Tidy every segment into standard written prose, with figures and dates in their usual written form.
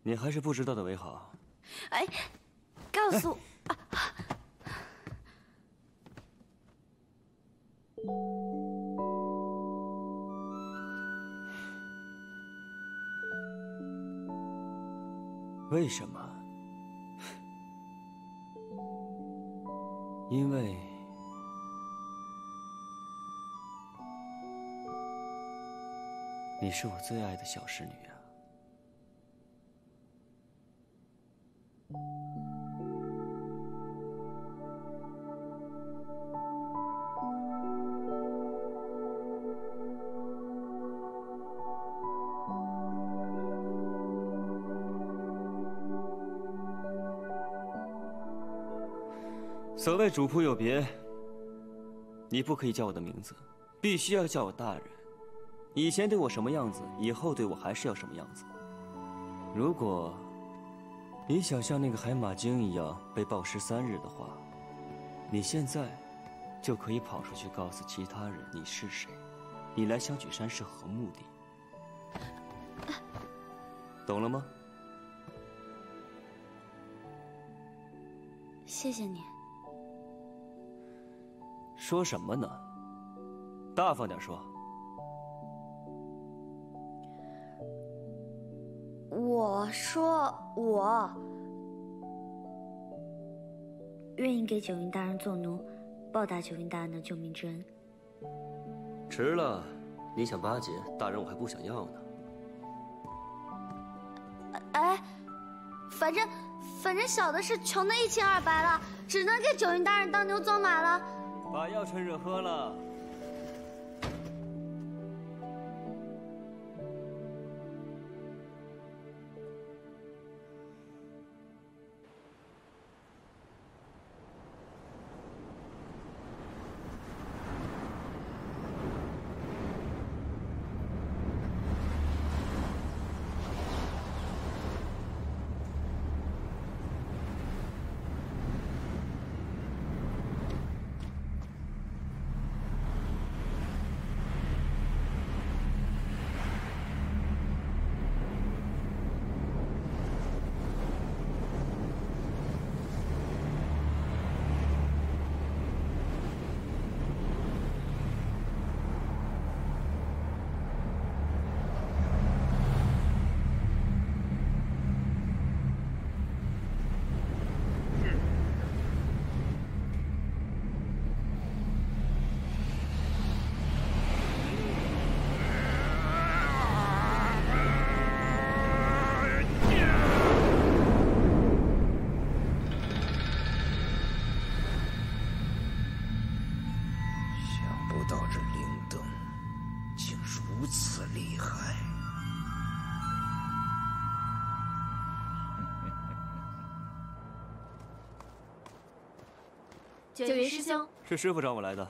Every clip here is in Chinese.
你还是不知道的为好。 哎，告诉我。 为什么？因为你是我最爱的小侍女啊。所谓主仆有别，你不可以叫我的名字，必须要叫我大人。以前对我什么样子，以后对我还是要什么样子。如果你想像那个海马精一样被暴尸3日的话，你现在就可以跑出去告诉其他人你是谁，你来小举山是何目的，懂了吗？ 谢谢你。 说什么呢？大方点说。 我说我愿意给九云大人做奴，报答九云大人的救命之恩。 迟了，你想巴结大人，我还不想要呢。 哎，反正小的是穷的一清二白了，只能给九云大人当牛做马了。 把药趁热喝了。 九云师兄， 是师傅找我来的。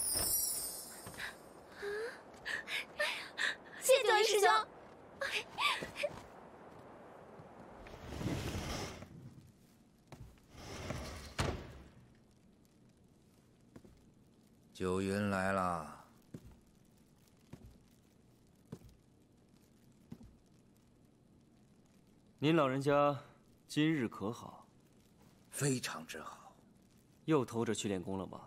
谢谢九云师兄。 九云来了。 您老人家今日可好？ 非常之好。 又偷着去练功了吗？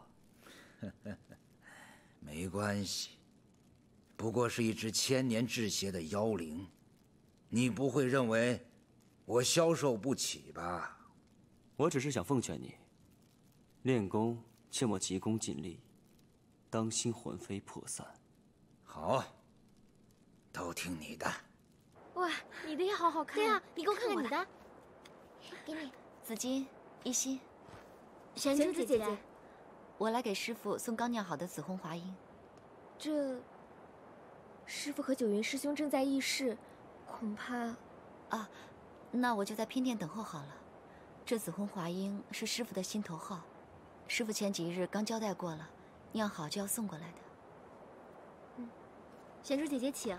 没关系，不过是一只千年制邪的妖灵，你不会认为我消受不起吧？ 我只是想奉劝你，练功切莫急功近利，当心魂飞魄散。 好，都听你的。 哇，你的也好好看。对啊，你给我看看你的。给你， 紫金、一心。 玄珠子姐姐， 我来给师父送刚酿好的紫红华英。 这，师父和九云师兄正在议事，恐怕…… 啊，那我就在偏殿等候好了。这紫红华英是师父的心头好，师父前几日刚交代过了，酿好就要送过来的。 嗯，玄珠姐姐请。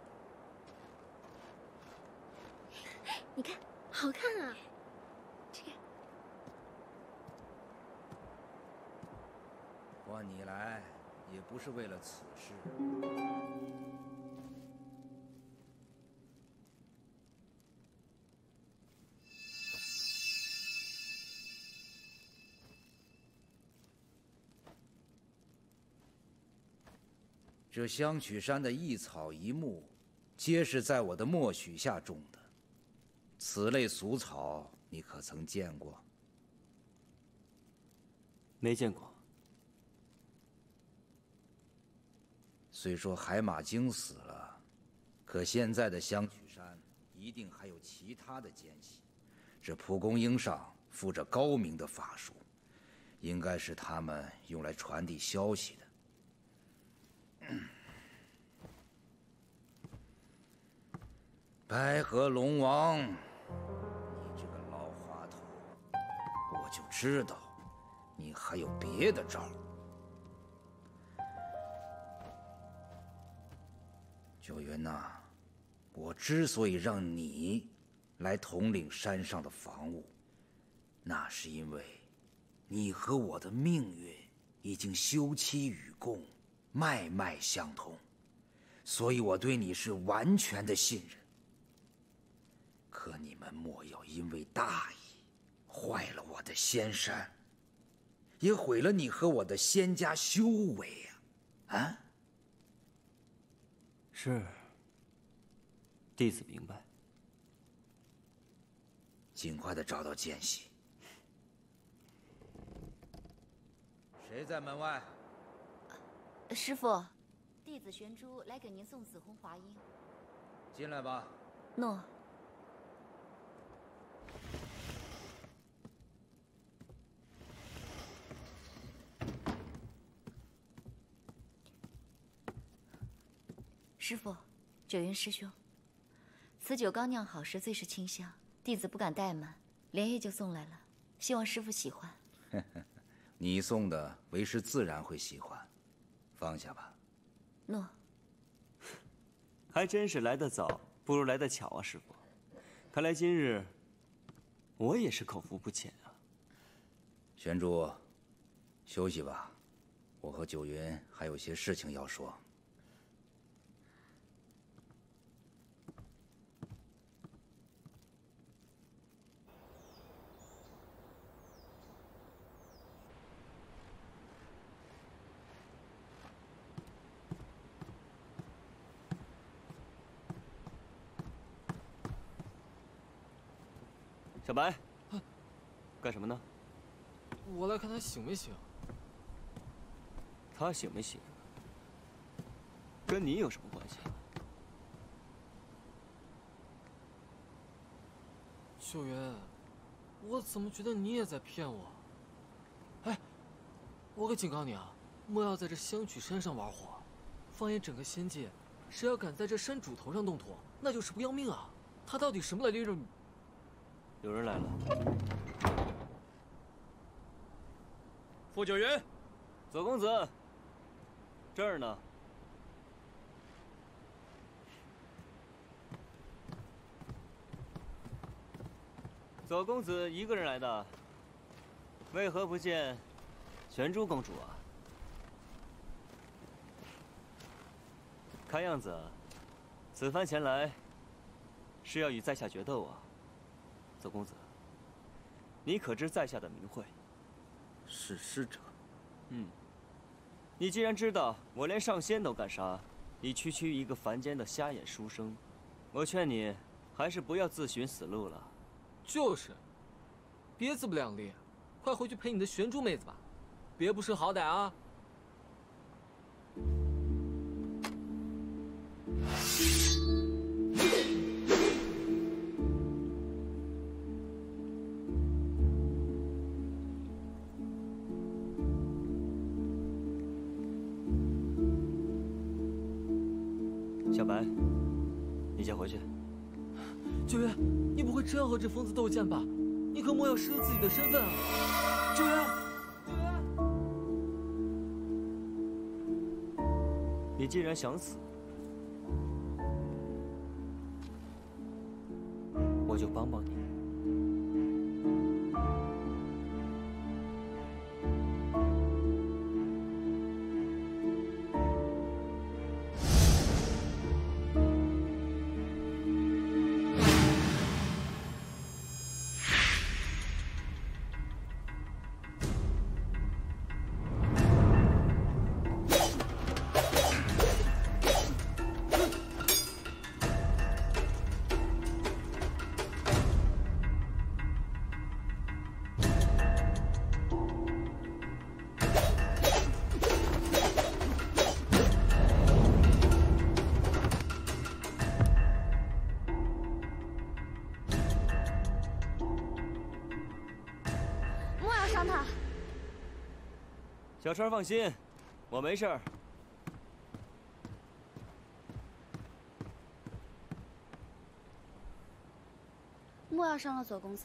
你看，好看啊！这个。 唤你来，也不是为了此事。 这香曲山的一草一木，皆是在我的默许下种的。此类俗草，你可曾见过？ 没见过。 虽说海马精死了，可现在的香曲山一定还有其他的奸细。这蒲公英上附着高明的法术，应该是他们用来传递消息的。白河龙王，你这个老滑头，我就知道你还有别的招。九云呐，我之所以让你来统领山上的防务，那是因为你和我的命运已经休戚与共，脉脉相通，所以我对你是完全的信任。可你们莫要因为大意，坏了我的仙山，也毁了你和我的仙家修为啊！啊？ 是，弟子明白。 尽快的找到奸细。谁在门外？ 师傅，弟子玄珠来给您送紫红华音。 进来吧。 诺。师傅，九云师兄，此酒刚酿好时，最是清香，弟子不敢怠慢，连夜就送来了，希望师傅喜欢。 你送的，为师自然会喜欢。放下吧。 诺。 还真是来得早，不如来得巧啊，师傅。看来今日我也是口福不浅啊。 玄珠，休息吧，我和九云还有些事情要说。 小白，干什么呢？ 我来看他醒没醒。 他醒没醒，跟你有什么关系？ 秀云，我怎么觉得你也在骗我？哎，我可警告你啊，莫要在这香曲山上玩火。放眼整个仙界，谁要敢在这山主头上动土，那就是不要命啊！他到底什么来历？ 有人来了。 傅九云， 左公子，这儿呢。左公子一个人来的，为何不见玄珠公主啊？看样子，此番前来是要与在下决斗啊。左公子，你可知在下的名讳？ 是使者。 你既然知道我连上仙都敢杀，你区区一个凡间的瞎眼书生，我劝你还是不要自寻死路了。 就是，别自不量力，快回去陪你的玄珠妹子吧，别不识好歹啊！ 小白，你先回去。 九云，你不会真要和这疯子斗剑吧？你可莫要失了自己的身份啊！九云，九云，你既然想死，我就帮帮你。 伤他。 小川放心，我没事儿。 莫要伤了左公子。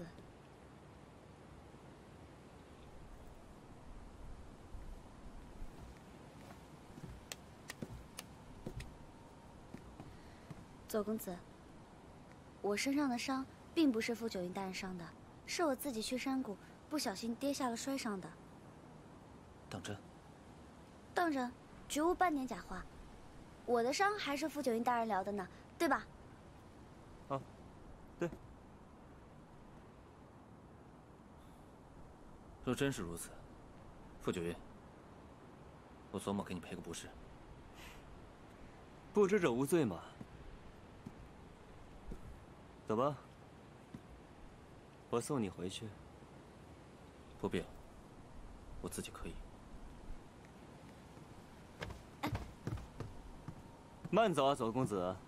左公子，我身上的伤并不是傅九云大人伤的，是我自己去山谷不小心跌下了摔伤的。 当真？ 当真，绝无半点假话。我的伤还是傅九云大人疗的呢，对吧？ 啊，对。 若真是如此，傅九云，我索某给你赔个不是。 不知者无罪嘛。走吧，我送你回去。 不必了，我自己可以。 慢走啊，左公子。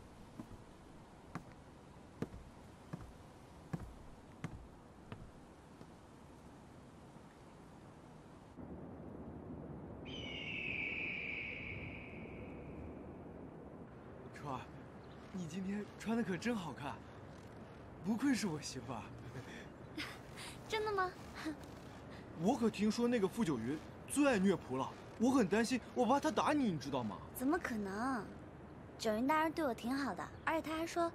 川儿，你今天穿的可真好看，不愧是我媳妇儿。 真的吗？ 我可听说那个傅九云最爱虐仆了，我很担心，我怕他打你，你知道吗？ 怎么可能？九云大人对我挺好的，而且他还说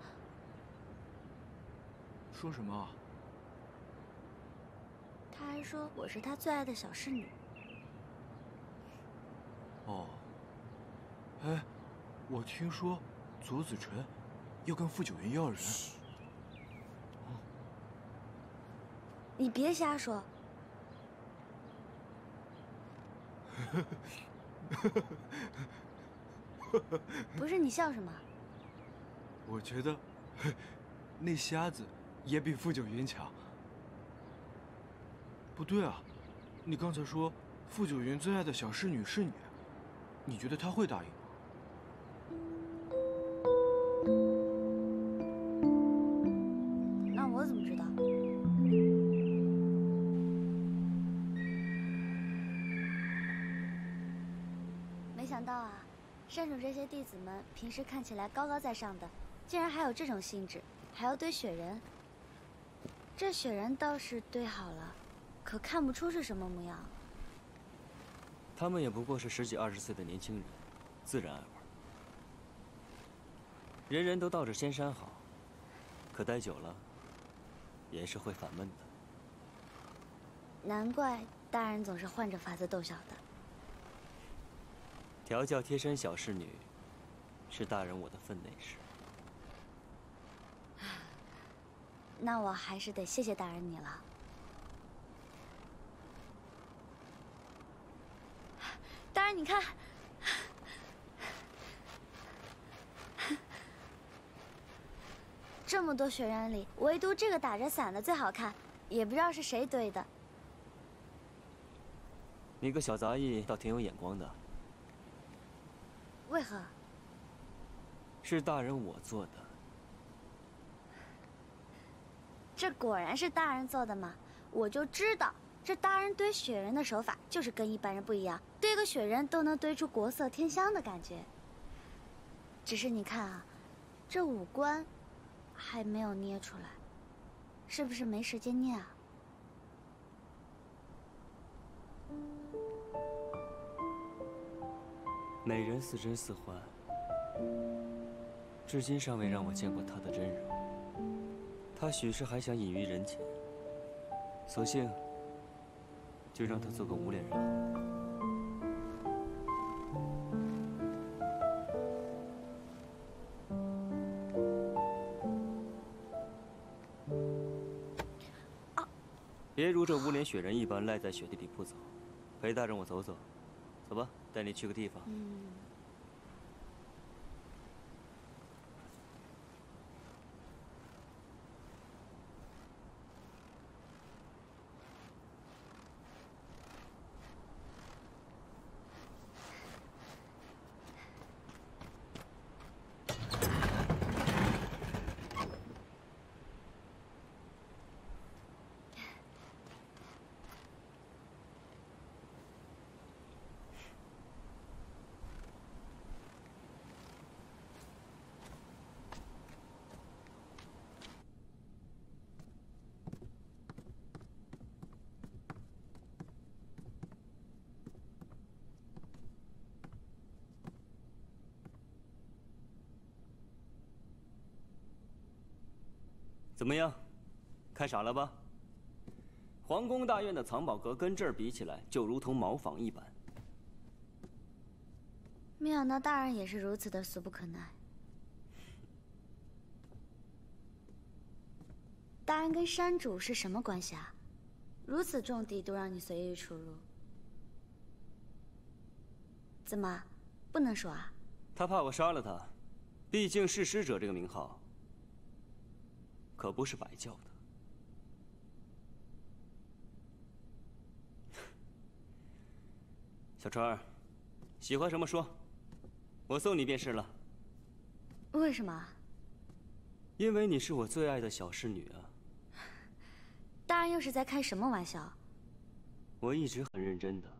什么？ 他还说我是他最爱的小侍女。 哦。哎，我听说左子辰要跟傅九云要人。 你别瞎说。不是，你笑什么？ 我觉得那瞎子也比傅九云强。不对啊，你刚才说傅九云最爱的小侍女是你，你觉得他会答应吗？ 那我怎么知道？没想到啊，山主这些弟子们平时看起来高高在上的，竟然还有这种兴致，还要堆雪人。这雪人倒是堆好了，可看不出是什么模样。 他们也不过是10几20岁的年轻人，自然爱玩。人人都道着仙山好，可待久了，也是会烦闷的。 难怪大人总是换着法子逗小的。 调教贴身小侍女，是大人我的分内事。 那我还是得谢谢大人你了。大人，你看，这么多雪人里，唯独这个打着伞的最好看，也不知道是谁堆的。 你个小杂役倒挺有眼光的。 为何？ 是大人我做的。 这果然是大人做的嘛！我就知道，这大人堆雪人的手法就是跟一般人不一样，堆个雪人都能堆出国色天香的感觉。只是你看啊，这五官还没有捏出来，是不是没时间捏啊？ 美人似真似幻，至今尚未让我见过她的真容。她许是还想隐于人前，索性就让她做个无脸人好。别如这无脸雪人一般赖在雪地里不走，陪大人我走走。走吧，带你去个地方。 怎么样，看傻了吧？皇宫大院的藏宝阁跟这儿比起来，就如同茅房一般。 没想到大人也是如此的俗不可耐。大人跟山主是什么关系啊？如此重地都让你随意出入，怎么不能说啊？ 他怕我杀了他，毕竟弑师者这个名号可不是白叫的。小川儿，喜欢什么说，我送你便是了。 为什么？ 因为你是我最爱的小侍女啊。 大人又是在开什么玩笑？ 我一直很认真的，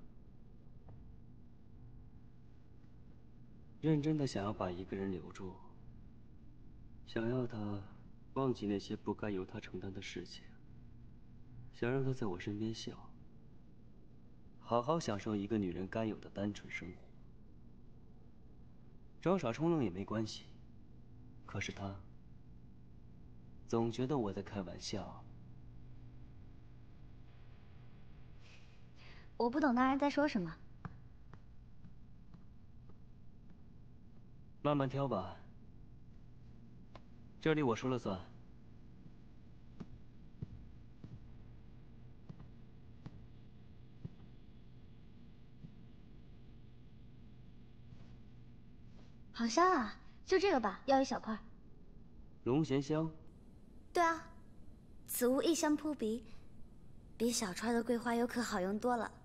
认真的想要把一个人留住，想要他忘记那些不该由他承担的事情，想让他在我身边笑，好好享受一个女人该有的单纯生活。装傻充愣也没关系，可是他总觉得我在开玩笑。 我不懂大人在说什么。 慢慢挑吧，这里我说了算。 好香啊！就这个吧，要一小块。 龙涎香。 对啊，此物异香扑鼻，比小川的桂花油可好用多了。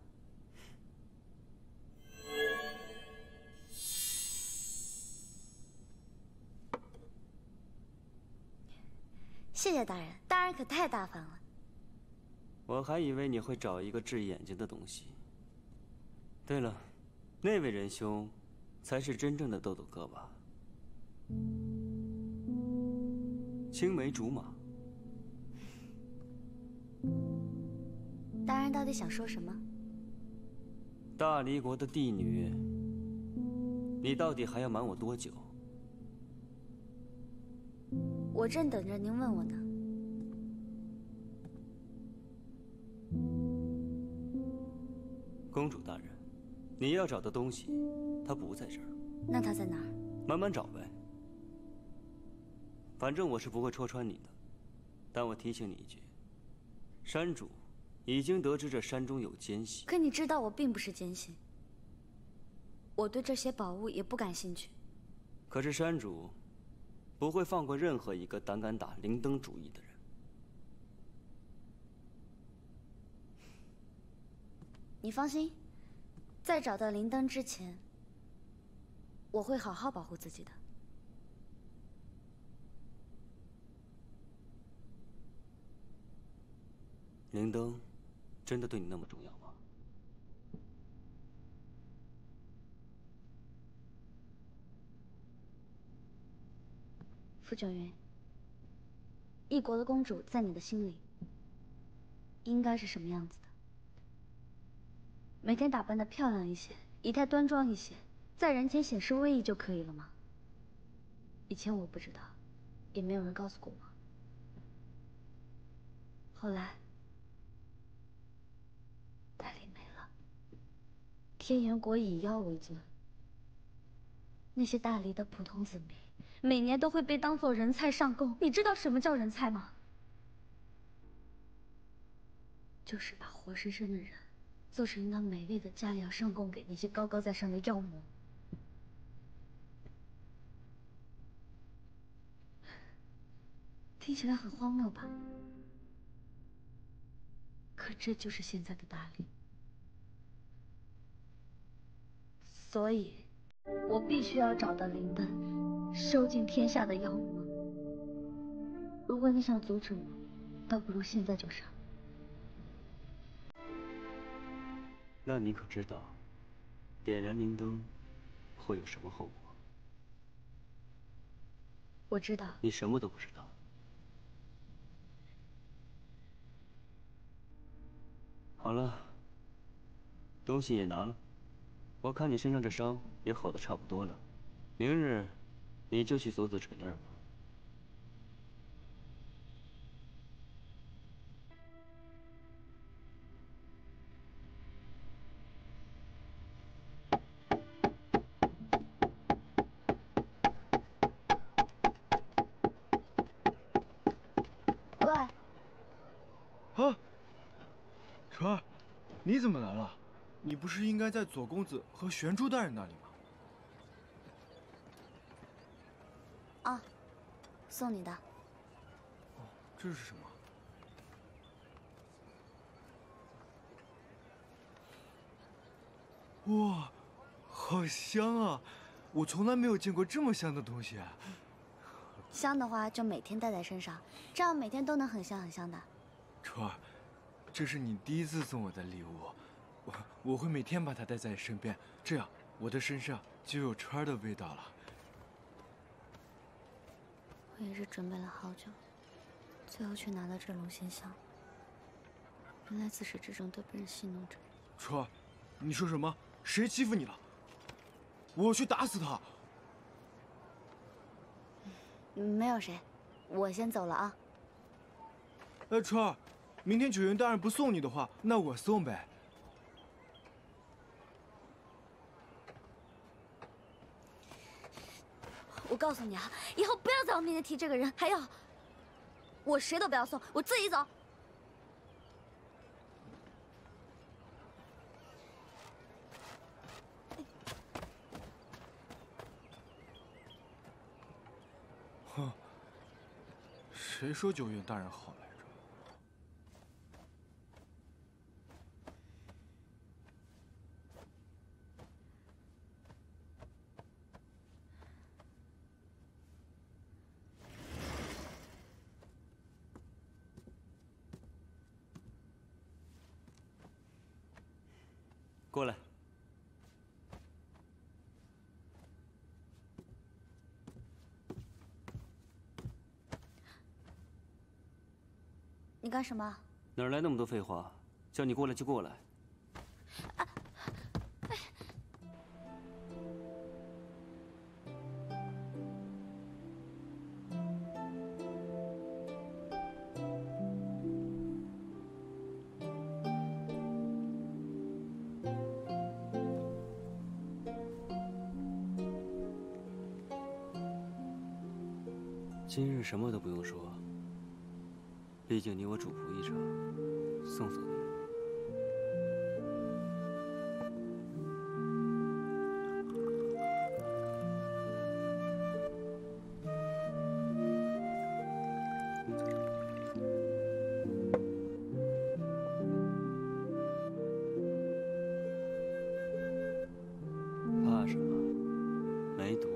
谢谢大人，大人可太大方了。 我还以为你会找一个治眼睛的东西。对了，那位仁兄，才是真正的豆豆哥吧？青梅竹马。 大人到底想说什么？ 大离国的帝女，你到底还要瞒我多久？ 我正等着您问我呢。 公主大人，你要找的东西，它不在这儿。 那他在哪儿？ 慢慢找呗。反正我是不会戳穿你的，但我提醒你一句，山主已经得知这山中有奸细。 可你知道我并不是奸细，我对这些宝物也不感兴趣。 可是山主不会放过任何一个胆敢打灵灯主意的人。 你放心，在找到灵灯之前，我会好好保护自己的。 灵灯真的对你那么重要吗？ 傅九云，异国的公主在你的心里应该是什么样子的？每天打扮得漂亮一些，仪态端庄一些，在人前显示威仪就可以了吗？以前我不知道，也没有人告诉过我。后来，大理没了，天元国以妖为尊，那些大理的普通子民每年都会被当做人菜上供。你知道什么叫人菜吗？就是把活生生的人做成一道美味的佳肴上供给那些高高在上的妖魔。听起来很荒谬吧？可这就是现在的大理。所以，我必须要找到灵灯，收尽天下的妖魔。如果你想阻止我，倒不如现在就杀。 那你可知道，点燃灵灯会有什么后果？ 我知道。 你什么都不知道。好了，东西也拿了，我看你身上这伤也好的差不多了，明日你就去左子垂那儿吧。 川儿，你怎么来了？你不是应该在左公子和玄珠大人那里吗？ 啊，送你的。 哦，这是什么？哇，好香啊！我从来没有见过这么香的东西。 香的话就每天带在身上，这样每天都能很香很香的。 川儿，这是你第一次送我的礼物，我会每天把它带在身边，这样我的身上就有川儿的味道了。 我也是准备了好久，最后却拿到这笼仙香。原来自始至终都被人戏弄着。 川儿，你说什么？谁欺负你了？我要去打死他！ 没有谁，我先走了啊。 哎，川儿，明天九云大人不送你的话，那我送呗。 我告诉你啊，以后不要在我面前提这个人，还有，我谁都不要送，我自己走。 哼，谁说九云大人好来着？ 过来。 你干什么？ 哪来那么多废话？叫你过来就过来。今日什么都不用说，毕竟你我主仆一场，送送你。怕什么？没毒。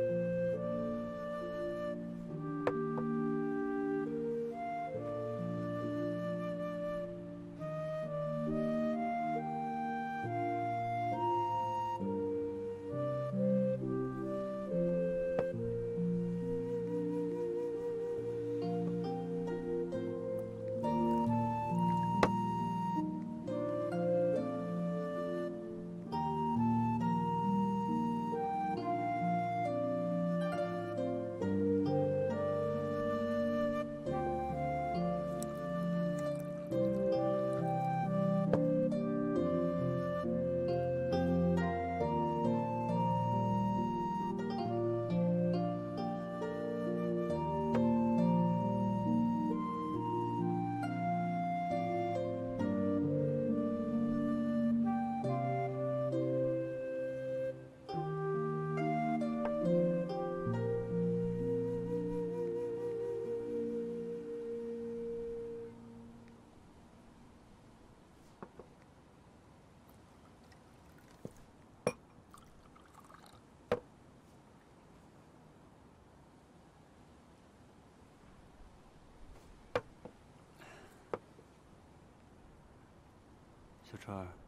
小川儿，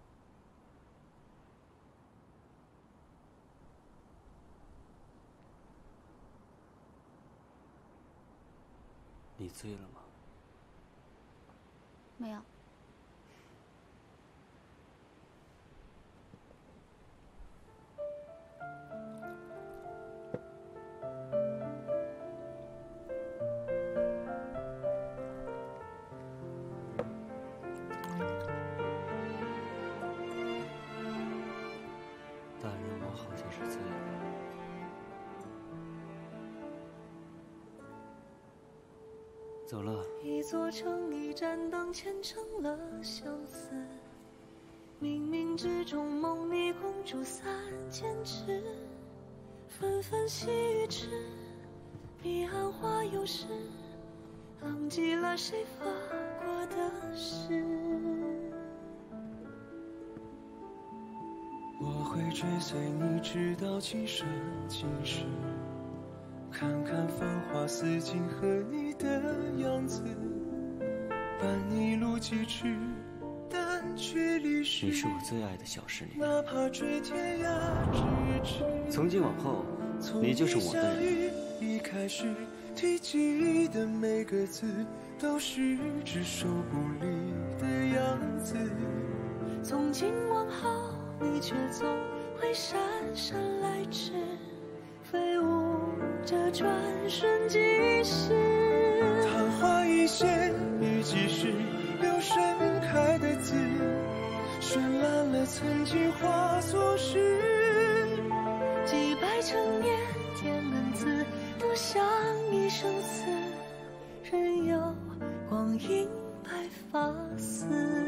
你醉了吗？ 没有。 大人，我好像是醉了。 走了。 一座城一盏灯虔诚了相思，冥冥之中梦里公主三千尺，纷纷细雨迟，彼岸花又是，忘记了谁发过的誓。我会追随你直到今生今世，看看繁华似锦和你的样子，伴一路疾驰，但却离世。 你是我最爱的小侍女， 哪怕追天涯咫尺。 从今往后，你就是我的人。 一开始提及的每个字，都是只手不离的样子。从今往后，你却总会姗姗来迟，飞舞着转瞬即逝。昙花一现，已即是留盛开的字，绚烂了曾经化作诗。几百成年天恩赐，多像一生死，任由光阴白发丝。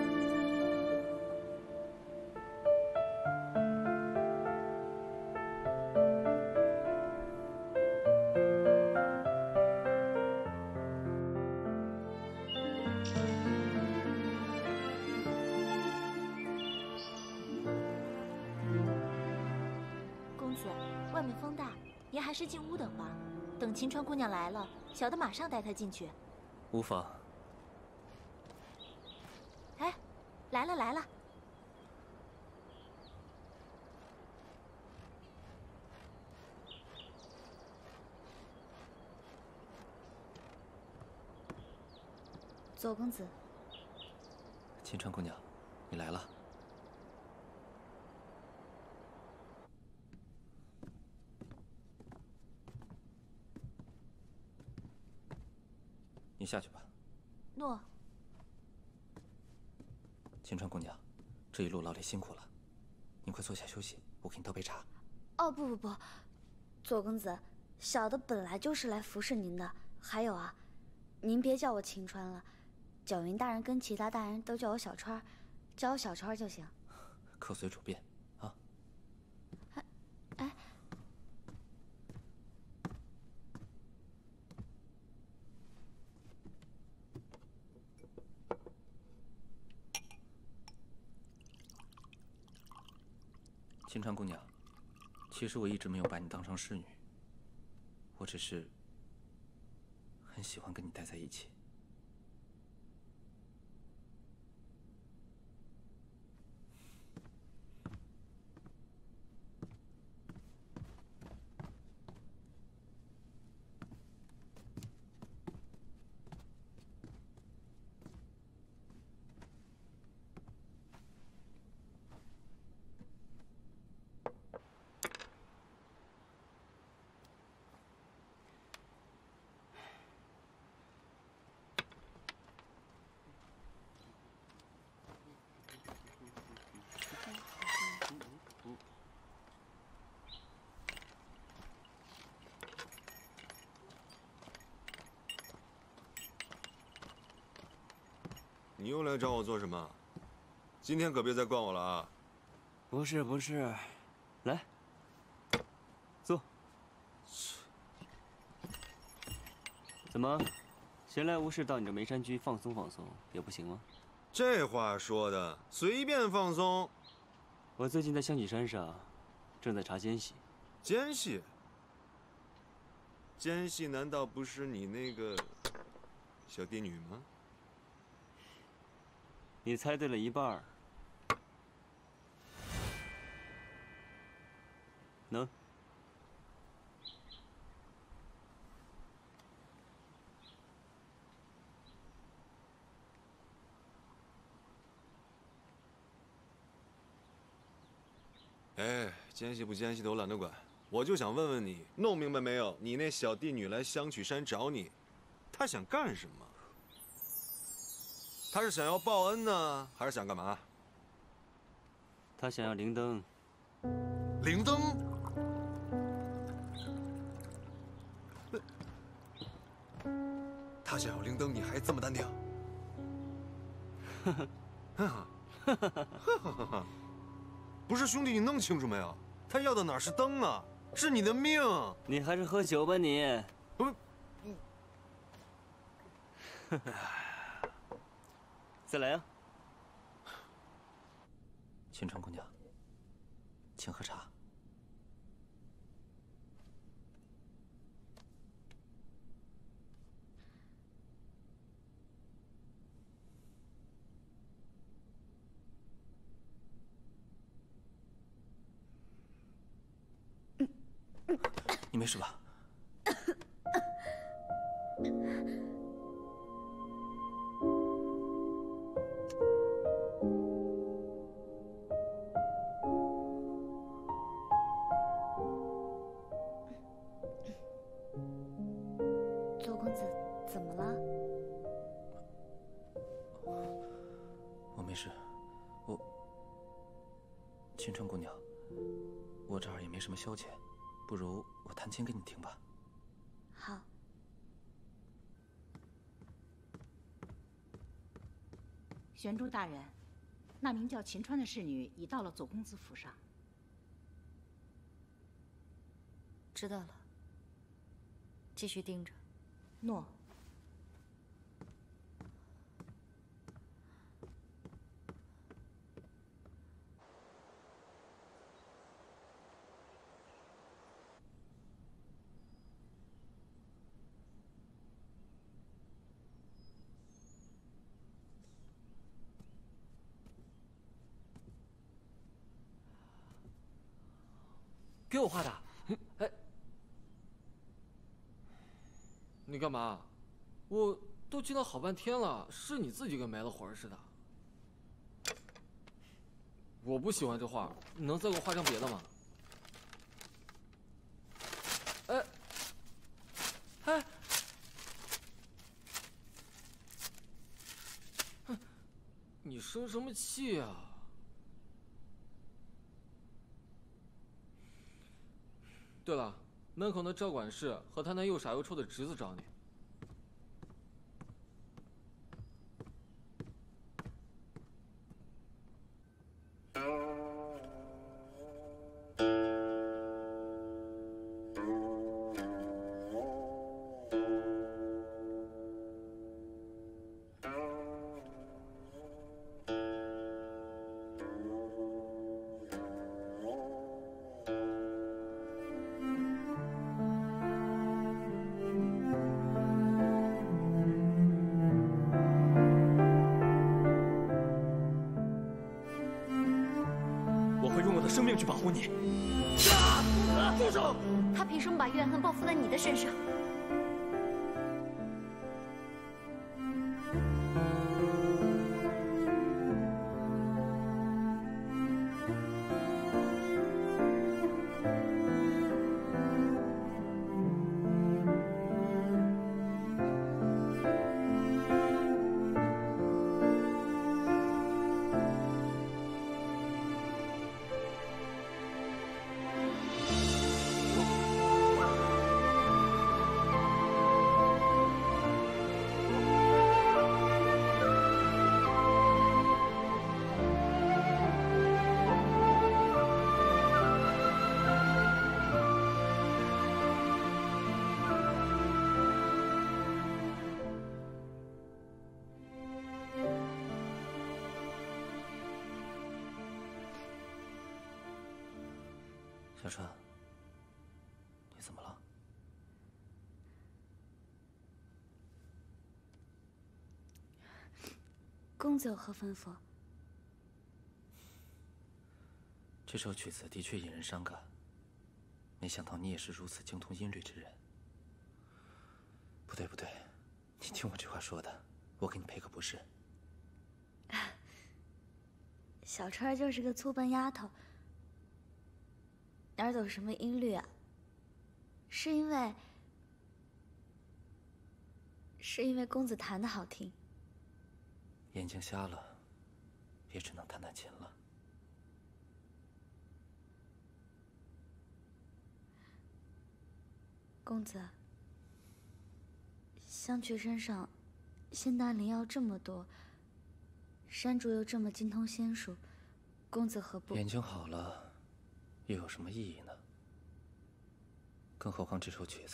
外面风大，您还是进屋等会儿。等晴川姑娘来了，小的马上带她进去。 无妨。 哎，来了来了。 左公子， 晴川姑娘，你来了。你下去吧。 诺。 晴川姑娘，这一路劳累辛苦了，你快坐下休息，我给你倒杯茶。 哦，不，左公子，小的本来就是来服侍您的。还有啊，您别叫我晴川了，皎云大人跟其他大人都叫我小川，叫我小川就行。 客随主便啊。 哎。 晴川姑娘，其实我一直没有把你当成侍女，我只是很喜欢跟你待在一起。 你又来找我做什么？今天可别再惯我了啊！ 不是，来，坐。怎么，闲来无事到你这梅山居放松放松也不行吗？ 这话说的，随便放松。 我最近在香取山上，正在查奸细。 奸细？奸细难道不是你那个小帝女吗？ 你猜对了一半儿。能？ 哎，奸细不奸细的我懒得管，我就想问问你，弄明白没有？你那小帝女来香取山找你，她想干什么？她是想要报恩呢，还是想干嘛？ 她想要灵灯。 灵灯？ 他想要灵灯，你还这么淡定？不是兄弟，你弄清楚没有？他要的哪是灯啊，是你的命！ 你还是喝酒吧你。 不， 再来啊！ 青川姑娘，请喝茶。你没事吧？ 左公子，怎么了？ 我没事，青川姑娘，我这儿也没什么消遣，不如我弹琴给你听吧。 好。 玄珠大人，那名叫秦川的侍女已到了左公子府上。 知道了，继续盯着。 诺。 给我画的。哎，你干嘛？我都记了好半天了，是你自己跟没了魂似的。我不喜欢这画，你能再给我画张别的吗？哎，哎，哼，你生什么气啊？对了，门口那赵管事和他那又傻又臭的侄子找你。 生命去保护你。 住手！他凭什么把怨恨报复在你的身上？ 小川，你怎么了？ 公子有何吩咐？ 这首曲子的确引人伤感，没想到你也是如此精通音律之人。不对不对，你听我这话说的，我给你赔个不是。 小川就是个粗笨丫头。哪儿懂什么音律啊？是因为公子弹得好听。 眼睛瞎了，也只能弹弹琴了。 公子， 香菊身上仙丹灵药这么多，山主又这么精通仙术，公子何不…… 眼睛好了，又有什么意义呢？更何况这首曲子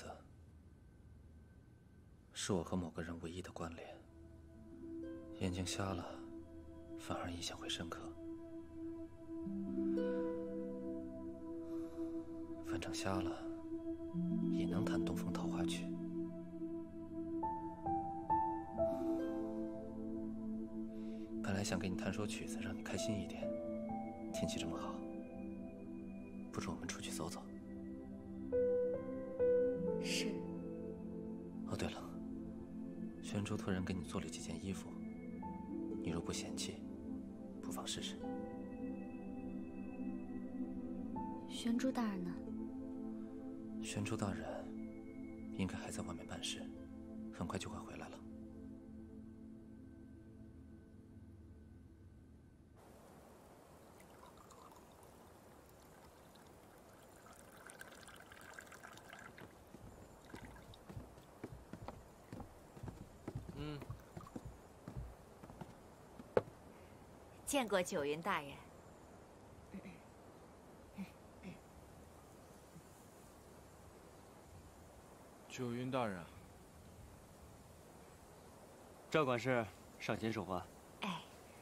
是我和某个人唯一的关联。眼睛瞎了，反而印象会深刻。反正瞎了，也能弹《东风桃花曲》。本来想给你弹首曲子，让你开心一点。天气这么好，不如我们出去走走。 是。 哦，对了，玄珠托人给你做了几件衣服，你若不嫌弃，不妨试试。 玄珠大人呢？ 玄珠大人应该还在外面办事，很快就会回来了。 见过九云大人。 九云大人， 赵管事上前说话。 哎，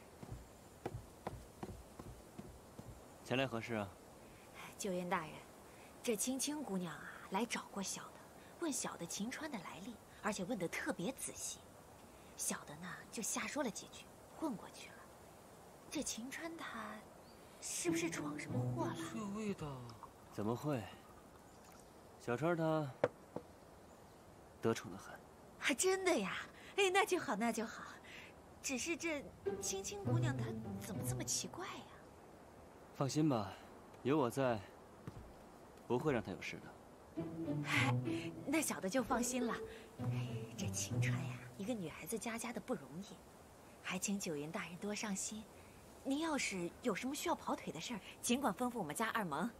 前来何事啊？ 九云大人，这青青姑娘啊，来找过小的，问小的秦川的来历，而且问得特别仔细。小的呢，就瞎说了几句，混过去了。这秦川他，是不是闯什么祸了？ 这味道， 怎么会？小川他得宠得很。 还真的呀？哎，那就好，那就好。只是这青青姑娘她怎么这么奇怪呀？ 放心吧，有我在，不会让她有事的。 嗨，那小的就放心了。哎，这秦川呀，一个女孩子家的不容易，还请九云大人多上心。您要是有什么需要跑腿的事儿，尽管吩咐我们家二萌。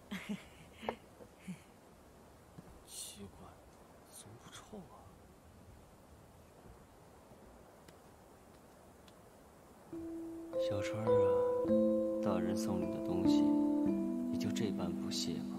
奇怪，怎么不臭啊？ 小川啊，大人送你的东西，你就这般不屑吗？